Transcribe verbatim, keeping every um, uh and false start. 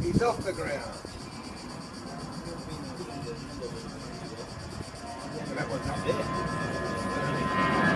He's off the ground. Well, that one's up there.